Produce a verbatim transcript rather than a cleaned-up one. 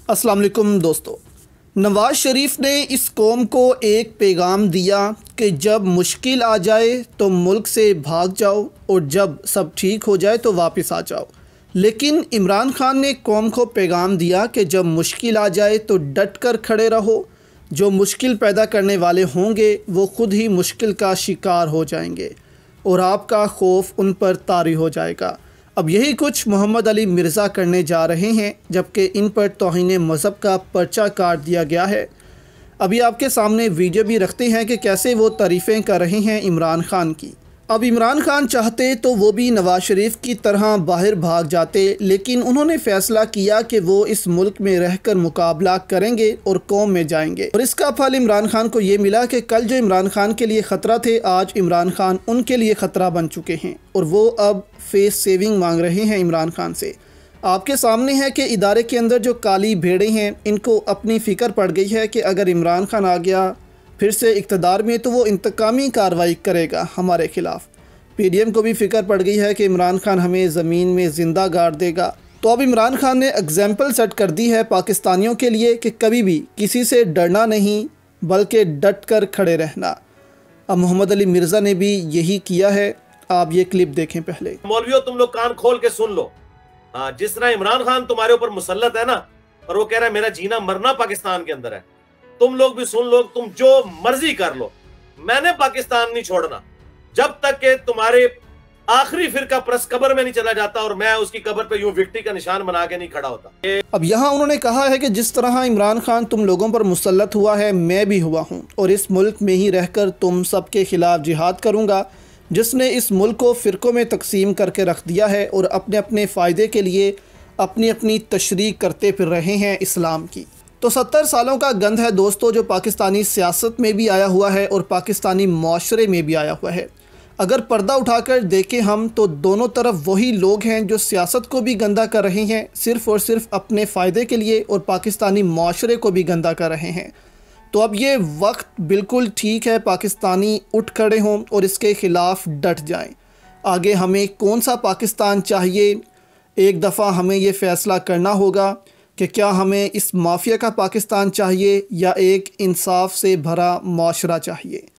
अस्सलाम वालेकुम दोस्तों, नवाज़ शरीफ ने इस कौम को एक पैगाम दिया कि जब मुश्किल आ जाए तो मुल्क से भाग जाओ और जब सब ठीक हो जाए तो वापस आ जाओ। लेकिन इमरान खान ने कौम को पैगाम दिया कि जब मुश्किल आ जाए तो डट कर खड़े रहो। जो मुश्किल पैदा करने वाले होंगे वो ख़ुद ही मुश्किल का शिकार हो जाएंगे और आपका खौफ उन पर तारी हो जाएगा। अब यही कुछ मोहम्मद अली मिर्ज़ा करने जा रहे हैं, जबकि इन पर तौहीन मज़हब का पर्चा काट दिया गया है। अभी आपके सामने वीडियो भी रखते हैं कि कैसे वो तारीफ़ें कर रहे हैं इमरान खान की। अब इमरान खान चाहते तो वो भी नवाज़ शरीफ की तरह बाहर भाग जाते, लेकिन उन्होंने फ़ैसला किया कि वो इस मुल्क में रहकर मुकाबला करेंगे और कौम में जाएंगे। और इसका फल इमरान खान को ये मिला कि कल जो इमरान खान के लिए ख़तरा थे, आज इमरान खान उनके लिए ख़तरा बन चुके हैं और वो अब फेस सेविंग मांग रहे हैं इमरान खान से। आपके सामने है कि इदारे के अंदर जो काली भेड़ें हैं, इनको अपनी फ़िक्र पड़ गई है कि अगर इमरान खान आ गया फिर से इक़्तिदार में तो वो इंतकामी कार्रवाई करेगा हमारे ख़िलाफ़। पीडीएम को भी फ़िक्र पड़ गई है कि इमरान खान हमें ज़मीन में ज़िंदा गाड़ देगा। तो अब इमरान खान ने एग्ज़ाम्पल सेट कर दी है पाकिस्तानियों के लिए कि कभी भी किसी से डरना नहीं बल्कि डट कर खड़े रहना। अब मोहम्मद अली मिर्ज़ा ने भी यही किया है। आप ये क्लिप देखें पहले। मौलवियों, तुम लोग कान खोल के सुन लो। हाँ, जिस तरह इमरान खान तुम्हारे ऊपर मुसल्लत है ना, और वो कह रहा है मेरा जीना मरना पाकिस्तान के अंदर है, तुम लोग भी सुन लो। तुम जो मर्जी कर लो, मैंने पाकिस्तान नहीं छोड़ना जब तक कि तुम्हारे आखिरी फिरका प्रस कब्र में नहीं चला जाता और मैं उसकी कब्र पे यूं विक्ट्री का निशान बना के नहीं खड़ा होता। अब यहाँ उन्होंने कहा है कि जिस तरह इमरान खान तुम लोगों पर मुसल्लत हुआ है, मैं भी हुआ हूँ और इस मुल्क में ही रहकर तुम सबके खिलाफ जिहाद करूँगा, जिसने इस मुल्क को फ़िरक़ों में तकसीम करके रख दिया है और अपने अपने फ़ायदे के लिए अपनी अपनी तशरीह करते फिर रहे हैं इस्लाम की। तो सत्तर सालों का गंद है दोस्तों, जो पाकिस्तानी सियासत में भी आया हुआ है और पाकिस्तानी माशरे में भी आया हुआ है। अगर पर्दा उठाकर देखें हम तो दोनों तरफ वही लोग हैं जो सियासत को भी गंदा कर रहे हैं सिर्फ़ और सिर्फ अपने फ़ायदे के लिए, और पाकिस्तानी माशरे को भी गंदा कर रहे हैं। तो अब ये वक्त बिल्कुल ठीक है पाकिस्तानी उठ खड़े हों और इसके ख़िलाफ़ डट जाएं। आगे हमें कौन सा पाकिस्तान चाहिए, एक दफ़ा हमें ये फ़ैसला करना होगा कि क्या हमें इस माफिया का पाकिस्तान चाहिए या एक इंसाफ से भरा माशरा चाहिए।